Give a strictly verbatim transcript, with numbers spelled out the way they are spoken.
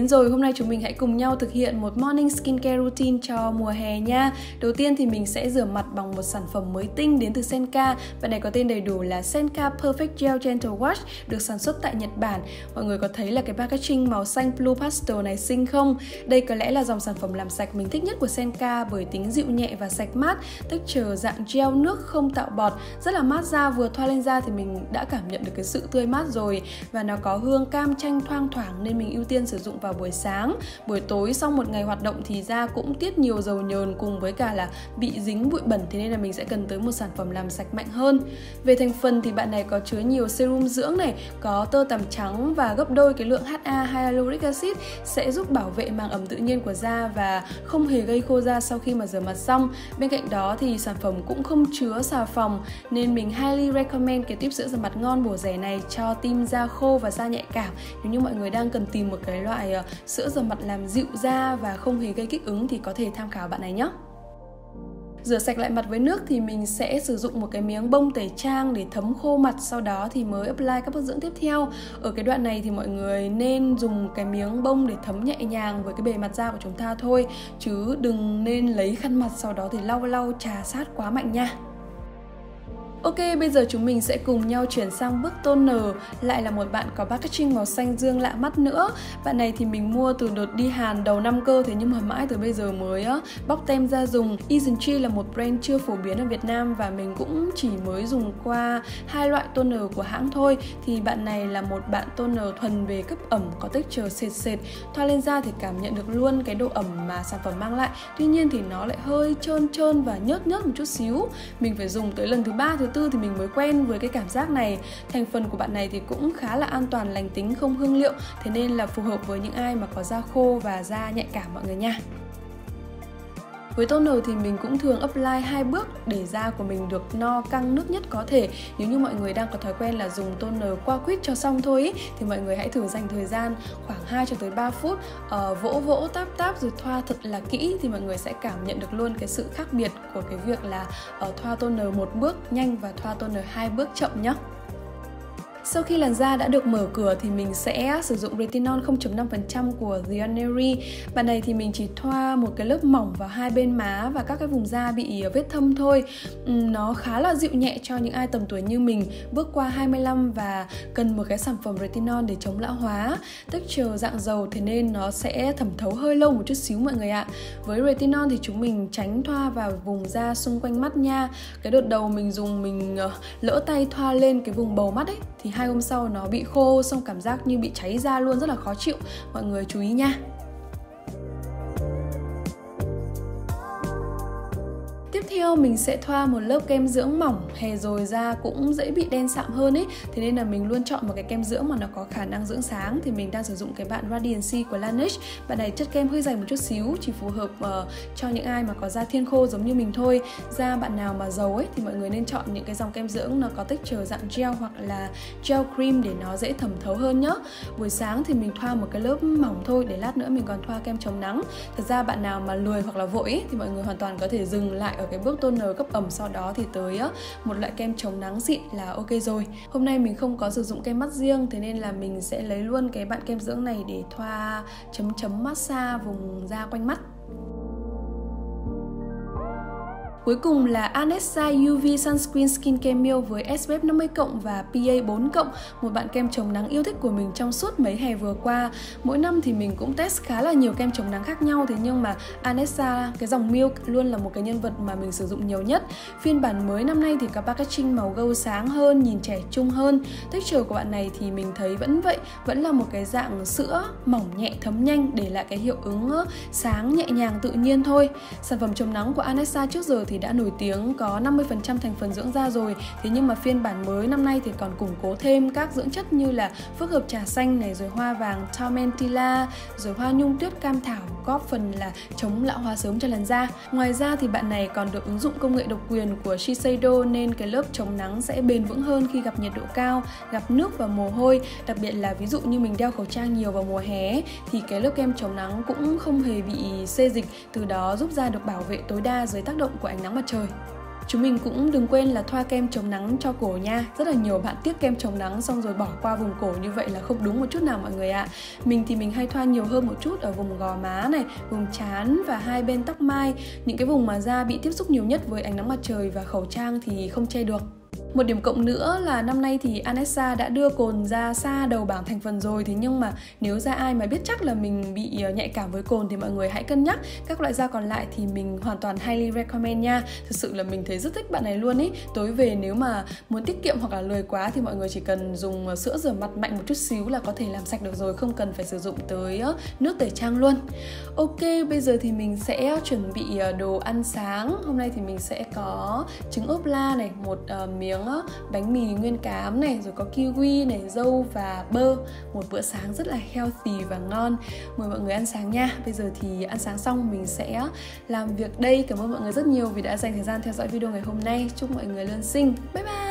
rồi, hôm nay chúng mình hãy cùng nhau thực hiện một morning skincare routine cho mùa hè nha. Đầu tiên thì mình sẽ rửa mặt bằng một sản phẩm mới tinh đến từ Senka. Bạn này có tên đầy đủ là Senka Perfect Gel Gentle Wash, được sản xuất tại Nhật Bản. Mọi người có thấy là cái packaging màu xanh blue pastel này xinh không? Đây có lẽ là dòng sản phẩm làm sạch mình thích nhất của Senka bởi tính dịu nhẹ và sạch mát, texture dạng gel nước không tạo bọt, rất là mát da, vừa thoa lên da thì mình đã cảm nhận được cái sự tươi mát rồi. Và nó có hương cam chanh thoang thoảng nên mình ưu tiên sử dụng vào buổi sáng. Buổi tối sau một ngày hoạt động thì da cũng tiết nhiều dầu nhờn cùng với cả là bị dính bụi bẩn, thế nên là mình sẽ cần tới một sản phẩm làm sạch mạnh hơn. Về thành phần thì bạn này có chứa nhiều serum dưỡng này, có tơ tằm trắng và gấp đôi cái lượng hát a hyaluronic acid, sẽ giúp bảo vệ màng ẩm tự nhiên của da và không hề gây khô da sau khi mà rửa mặt xong. Bên cạnh đó thì sản phẩm cũng không chứa xà phòng nên mình highly recommend cái tip sữa rửa mặt ngon bổ rẻ này cho team da khô và da nhạy cảm. Nếu như mọi người đang cần tìm một cái loại uh, sữa rửa mặt làm dịu da và không hề gây kích ứng thì có thể tham khảo bạn này nhé. Rửa sạch lại mặt với nước thì mình sẽ sử dụng một cái miếng bông tẩy trang để thấm khô mặt, sau đó thì mới apply các bước dưỡng tiếp theo. Ở cái đoạn này thì mọi người nên dùng cái miếng bông để thấm nhẹ nhàng với cái bề mặt da của chúng ta thôi, chứ đừng nên lấy khăn mặt sau đó thì lau lau chà sát quá mạnh nha. Ok, bây giờ chúng mình sẽ cùng nhau chuyển sang bước toner. Lại là một bạn có packaging màu xanh dương lạ mắt nữa. Bạn này thì mình mua từ đợt đi Hàn đầu năm cơ, thế nhưng mà mãi từ bây giờ mới á, bóc tem ra dùng. Eazentree là một brand chưa phổ biến ở Việt Nam và mình cũng chỉ mới dùng qua hai loại toner của hãng thôi. Thì bạn này là một bạn toner thuần về cấp ẩm, có texture sệt sệt, thoa lên da thì cảm nhận được luôn cái độ ẩm mà sản phẩm mang lại. Tuy nhiên thì nó lại hơi trơn trơn và nhớt nhớt một chút xíu. Mình phải dùng tới lần thứ ba, thứ tư thì mình mới quen với cái cảm giác này. Thành phần của bạn này thì cũng khá là an toàn, lành tính, không hương liệu, thế nên là phù hợp với những ai mà có da khô và da nhạy cảm mọi người nha. Với toner thì mình cũng thường apply hai bước để da của mình được no căng nước nhất có thể. Nếu như mọi người đang có thói quen là dùng toner qua quýt cho xong thôi ý, thì mọi người hãy thử dành thời gian khoảng hai cho tới ba phút uh, vỗ vỗ táp táp rồi thoa thật là kỹ thì mọi người sẽ cảm nhận được luôn cái sự khác biệt của cái việc là uh, thoa toner một bước nhanh và thoa toner hai bước chậm nhé. Sau khi làn da đã được mở cửa thì mình sẽ sử dụng retinol không phẩy năm phần trăm của The Ordinary. Bạn này thì mình chỉ thoa một cái lớp mỏng vào hai bên má và các cái vùng da bị vết thâm thôi. Nó khá là dịu nhẹ cho những ai tầm tuổi như mình, bước qua hai mươi lăm và cần một cái sản phẩm retinol để chống lão hóa. Texture dạng dầu thế nên nó sẽ thẩm thấu hơi lâu một chút xíu mọi người ạ. Với retinol thì chúng mình tránh thoa vào vùng da xung quanh mắt nha. Cái đợt đầu mình dùng mình lỡ tay thoa lên cái vùng bầu mắt ấy thì hai hôm sau nó bị khô, xong cảm giác như bị cháy da luôn, rất là khó chịu. Mọi người chú ý nha. Tiếp theo mình sẽ thoa một lớp kem dưỡng mỏng. Hè rồi da cũng dễ bị đen sạm hơn ấy, thế nên là mình luôn chọn một cái kem dưỡng mà nó có khả năng dưỡng sáng. Thì mình đang sử dụng cái bạn Radiancy của Laneige. Bạn này chất kem hơi dày một chút xíu, chỉ phù hợp uh, cho những ai mà có da thiên khô giống như mình thôi. Da bạn nào mà dầu ấy thì mọi người nên chọn những cái dòng kem dưỡng nó có texture dạng gel hoặc là gel cream để nó dễ thẩm thấu hơn nhá. Buổi sáng thì mình thoa một cái lớp mỏng thôi, để lát nữa mình còn thoa kem chống nắng. Thật ra bạn nào mà lười hoặc là vội ấy, thì mọi người hoàn toàn có thể dừng lại ở cái bước toner cấp ẩm, sau đó thì tới á, một loại kem chống nắng xịn là ok rồi. Hôm nay mình không có sử dụng kem mắt riêng, thế nên là mình sẽ lấy luôn cái bạn kem dưỡng này để thoa chấm chấm massage vùng da quanh mắt. Cuối cùng là Anessa u vê Sunscreen Skincare Milk với ét pê ép năm mươi cộng và pê a bốn cộng, một bạn kem chống nắng yêu thích của mình trong suốt mấy hè vừa qua. Mỗi năm thì mình cũng test khá là nhiều kem chống nắng khác nhau, thế nhưng mà Anessa, cái dòng Milk luôn là một cái nhân vật mà mình sử dụng nhiều nhất. Phiên bản mới năm nay thì có packaging màu gold sáng hơn, nhìn trẻ trung hơn. Texture của bạn này thì mình thấy vẫn vậy, vẫn là một cái dạng sữa mỏng nhẹ thấm nhanh, để lại cái hiệu ứng sáng nhẹ nhàng tự nhiên thôi. Sản phẩm chống nắng của Anessa trước giờ thì đã nổi tiếng có năm mươi phần trăm thành phần dưỡng da rồi, thế nhưng mà phiên bản mới năm nay thì còn củng cố thêm các dưỡng chất như là phức hợp trà xanh này, rồi hoa vàng Tormentilla, rồi hoa nhung tuyết cam thảo, góp phần là chống lão hóa sớm cho làn da. Ngoài ra thì bạn này còn được ứng dụng công nghệ độc quyền của Shiseido nên cái lớp chống nắng sẽ bền vững hơn khi gặp nhiệt độ cao, gặp nước và mồ hôi. Đặc biệt là ví dụ như mình đeo khẩu trang nhiều vào mùa hè thì cái lớp kem chống nắng cũng không hề bị xê dịch, từ đó giúp da được bảo vệ tối đa dưới tác động của ánh nắng mặt trời. Chúng mình cũng đừng quên là thoa kem chống nắng cho cổ nha. Rất là nhiều bạn tiếc kem chống nắng xong rồi bỏ qua vùng cổ, như vậy là không đúng một chút nào mọi người ạ. Mình thì mình hay thoa nhiều hơn một chút ở vùng gò má này, vùng trán và hai bên tóc mai, những cái vùng mà da bị tiếp xúc nhiều nhất với ánh nắng mặt trời và khẩu trang thì không che được. Một điểm cộng nữa là năm nay thì Anessa đã đưa cồn ra xa đầu bảng thành phần rồi. Thế nhưng mà nếu da ai mà biết chắc là mình bị nhạy cảm với cồn thì mọi người hãy cân nhắc. Các loại da còn lại thì mình hoàn toàn highly recommend nha. Thực sự là mình thấy rất thích bạn này luôn ý. Tối về nếu mà muốn tiết kiệm hoặc là lười quá thì mọi người chỉ cần dùng sữa rửa mặt mạnh một chút xíu là có thể làm sạch được rồi, không cần phải sử dụng tới nước tẩy trang luôn. Ok, bây giờ thì mình sẽ chuẩn bị đồ ăn sáng. Hôm nay thì mình sẽ có trứng ốp la này, một uh, miếng bánh mì nguyên cám này, rồi có kiwi này, dâu và bơ. Một bữa sáng rất là healthy và ngon. Mời mọi người ăn sáng nha. Bây giờ thì ăn sáng xong mình sẽ làm việc đây. Cảm ơn mọi người rất nhiều vì đã dành thời gian theo dõi video ngày hôm nay. Chúc mọi người luôn xinh. Bye bye.